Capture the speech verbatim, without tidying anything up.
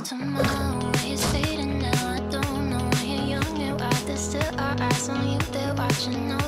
Tomorrow is fading now. I don't know why you're young and why there's still our eyes on you. They're watching.